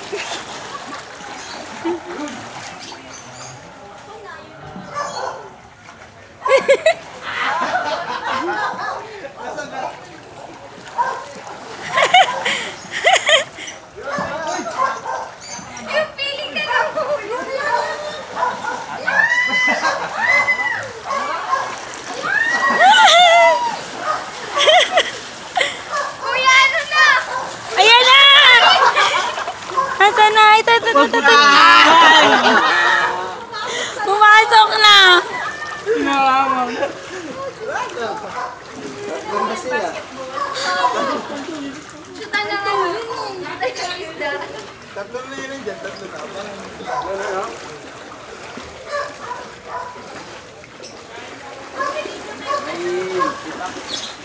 Pumasok na! Chutan na nga yun. Tatlo na yun dyan, tatlo na.